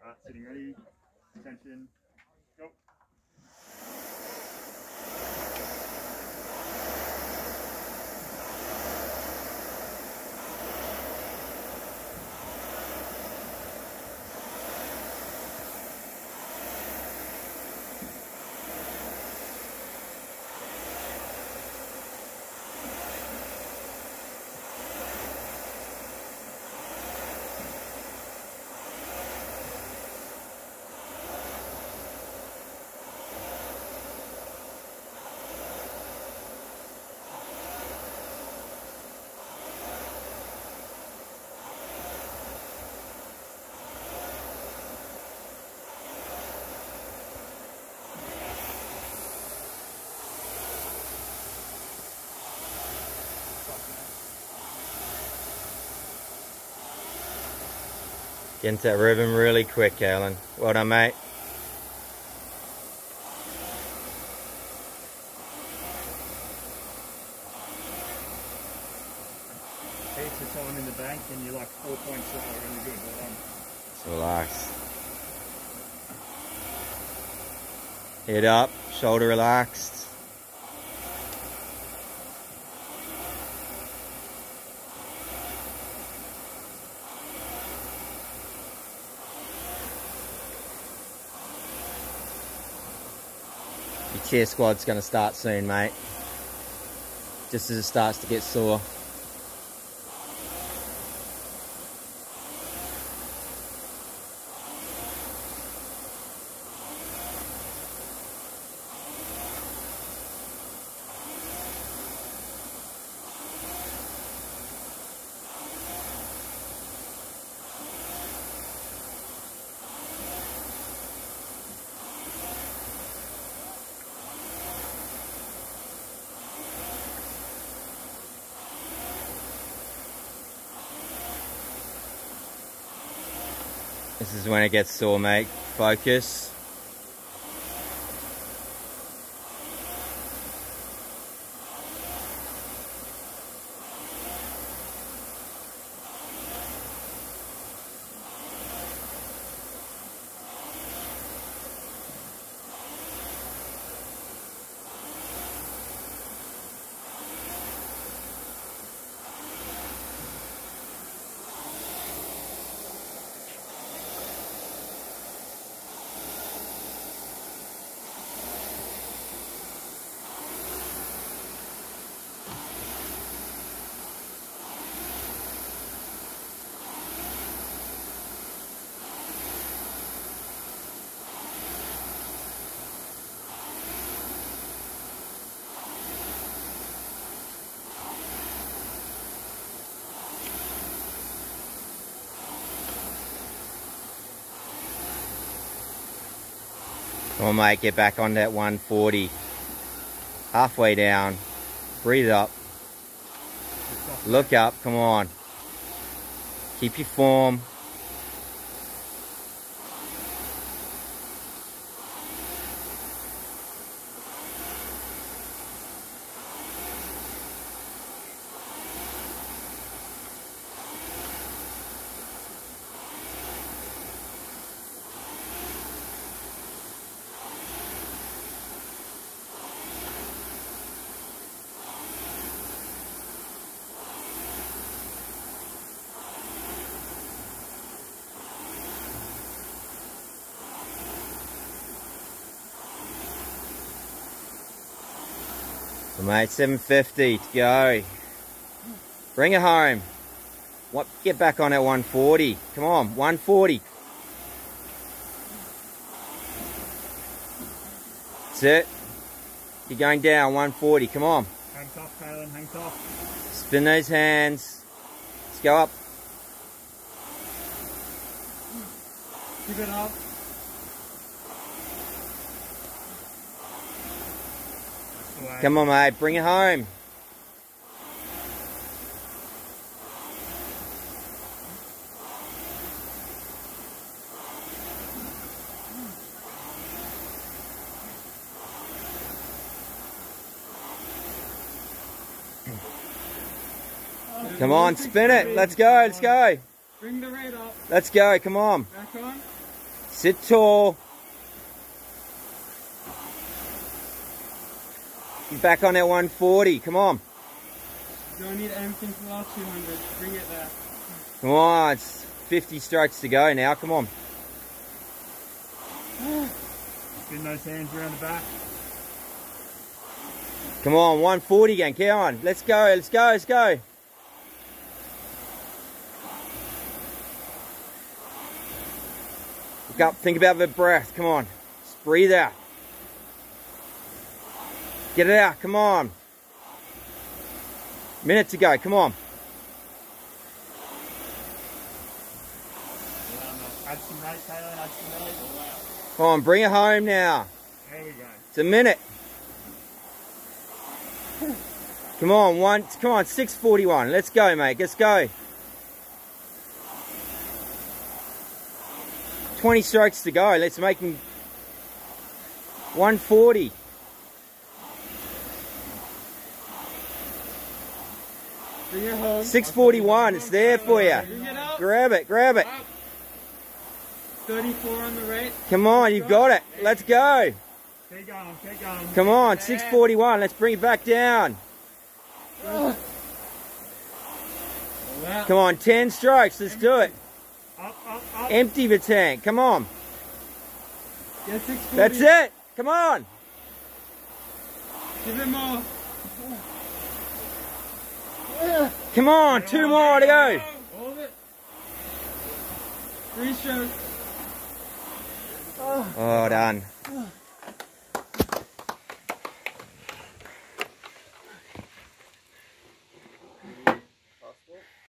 Sitting ready. Attention. Go. Get into that rhythm really quick, Alan. Well done, mate. Heaps of time in the bank and you're like 4 points slower. Really good. Well done. Just relax. Head up, shoulder relaxed. Your chair squat's going to start soon, mate. Just as it starts to get sore. This is when it gets sore, mate. Focus. Come on, mate, get back on that 140. Halfway down. Breathe up. Look up, come on. Keep your form. So mate, 750 to go. Bring it home. What? Get back on at 140. Come on, 140. That's it. You're going down, 140. Come on. Hang tough, Kalen. Hang tough. Spin those hands. Let's go up. Keep it up. Come on, mate. Bring it home. Come on, spin it. Let's go. Let's go. Bring the red up. Let's go. Come on. Back on. Sit tall. You're back on that 140. Come on. Don't need anything for the last 200. Bring it there. Come on. It's 50 strokes to go now. Come on. Spin those hands around the back. Come on. 140 again. Come on. Let's go. Let's go. Let's go. Look up. Think about the breath. Come on. Just breathe out. Get it out. Come on. Minute to go. Come on. Add some rate, Taylor. Add some rate. Come on. Bring it home now. There we go. It's a minute. Come on. Come on. 6:41. Let's go, mate. Let's go. 20 strokes to go. Let's make him 140. Bring it home. 6:41. It's there for you. Bring it up. Grab it. Grab it. Up. 34 on the rate. Come on. You've got it. Let's go. Keep going. Keep going. Come on. 6:41. Let's bring it back down. Wow. Come on. 10 strokes. Let's do it. Up, up, up. Empty the tank. Come on. Get 640. That's it. Come on. Give it more. Come on. 2 more to go. Hold it. 3 strokes. Oh, done.